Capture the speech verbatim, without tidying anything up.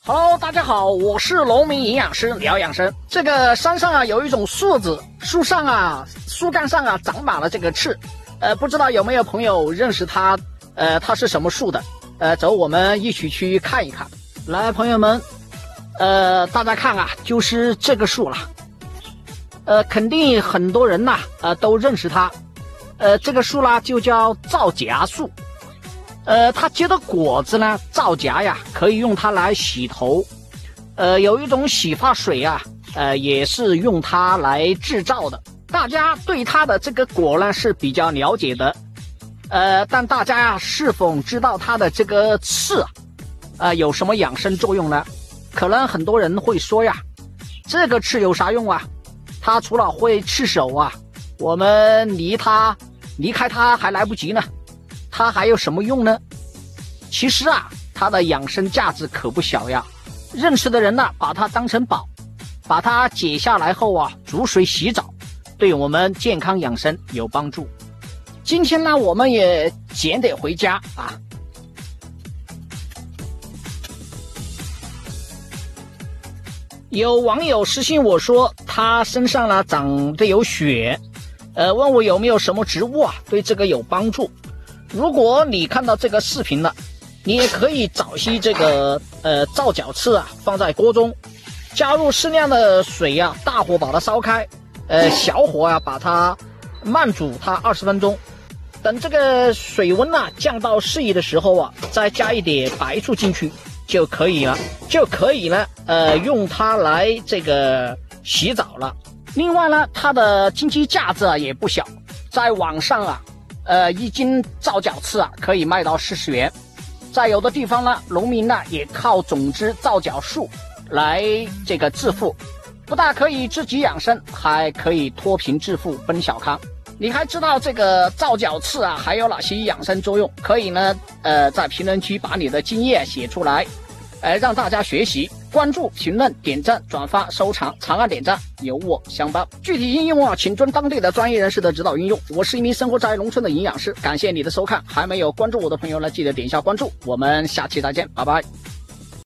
Hello， 大家好，我是农民营养师聊养生。这个山上啊有一种树子，树上啊树干上啊长满了这个刺，呃，不知道有没有朋友认识它？呃，它是什么树的？呃，走，我们一起去看一看。来，朋友们，呃，大家看啊，就是这个树了。呃，肯定很多人呐，呃，都认识它。呃，这个树啦就叫皂荚树。呃，它结的果子呢，皂荚呀，可以用它来洗头。呃，有一种洗发水啊，呃，也是用它来制造的。大家对它的这个果呢是比较了解的。呃，但大家呀，是否知道它的这个刺啊，呃，有什么养生作用呢？可能很多人会说呀，这个刺有啥用啊？它除了会刺手啊，我们离它离开它还来不及呢。它还有什么用呢？其实啊，它的养生价值可不小呀。认识的人呢，把它当成宝，把它解下来后啊，煮水洗澡，对我们健康养生有帮助。今天呢，我们也捡点回家啊。有网友私信我说，他身上呢长得有血，呃，问我有没有什么植物啊对这个有帮助。如果你看到这个视频了，你也可以找些这个呃皂角刺啊，放在锅中，加入适量的水啊，大火把它烧开，呃小火啊把它慢煮它二十分钟，等这个水温啊降到适宜的时候啊，再加一点白醋进去就可以了，就可以了，呃用它来这个洗澡了。另外呢，它的经济价值啊也不小，在网上啊。呃，一斤皂角刺啊，可以卖到四十元。在有的地方呢，农民呢也靠种植皂角树来这个致富，不但可以自己养生，还可以脱贫致富奔小康。你还知道这个皂角刺啊还有哪些养生作用？可以呢，呃，在评论区把你的经验写出来，呃，让大家学习。关注、评论、点赞、转发、收藏，长按点赞，有我相帮。具体应用啊，请遵当地的专业人士的指导应用。我是一名生活在农村的营养师，感谢你的收看。还没有关注我的朋友呢，记得点一下关注。我们下期再见，拜拜。